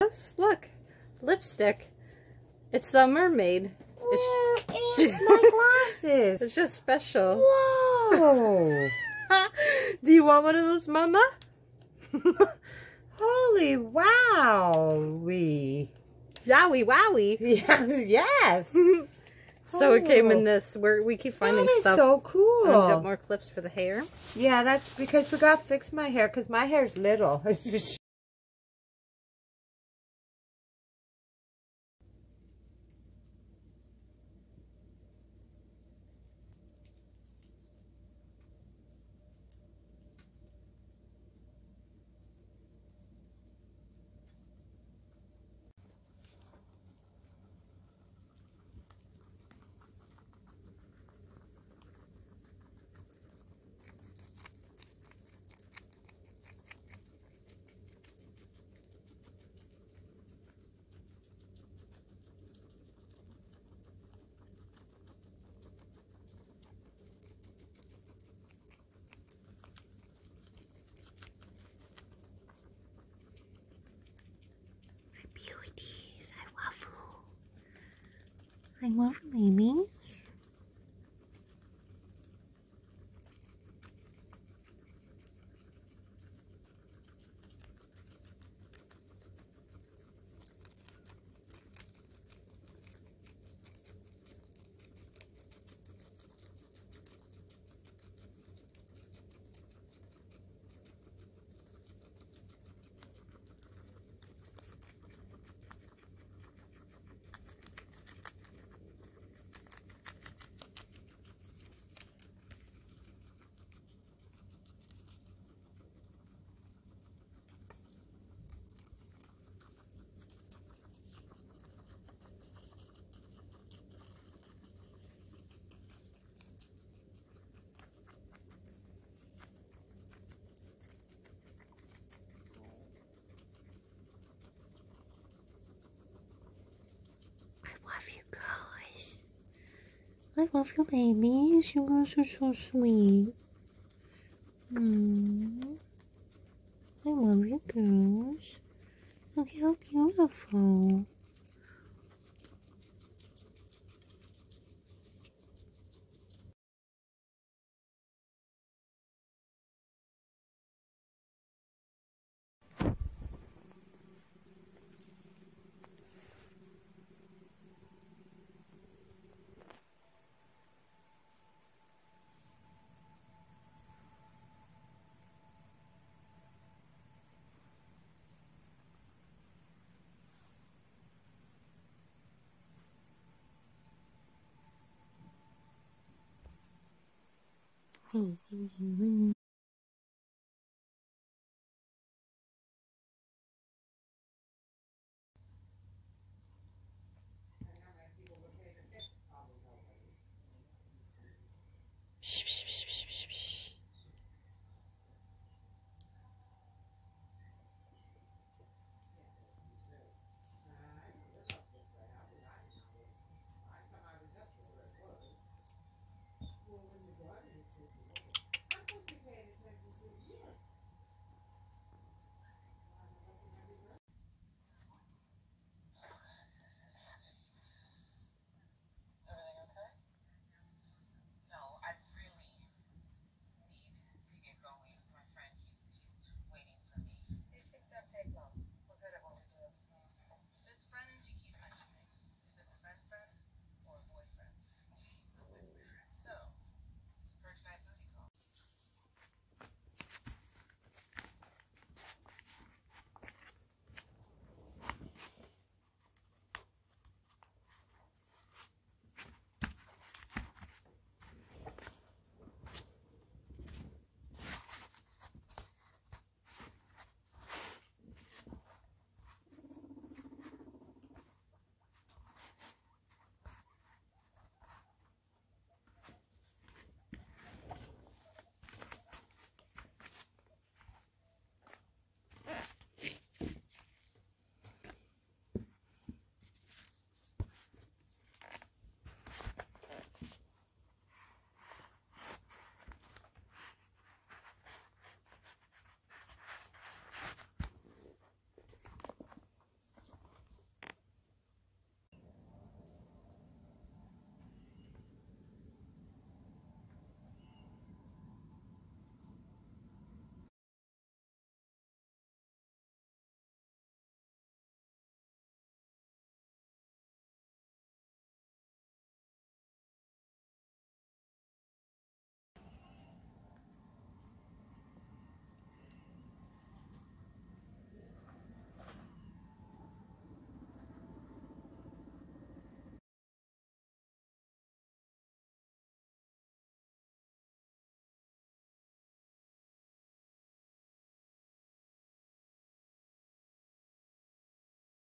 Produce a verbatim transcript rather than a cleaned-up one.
this. Look. Lipstick. It's a mermaid. Where is my glasses? It's just special. Whoa. Do you want one of those, Mama? Holy wowie. Yowie wowie. Yes, yes. So it came in Oh. this. Where we keep finding That is stuff. so cool. I've got more clips for the hair. Yeah, that's because we got to fix my hair because my hair's little. It's just Beauties, I love you. I love you, baby. I love you guys. I love you, babies. You guys are so sweet. Mm. I love you, girls. Look how beautiful.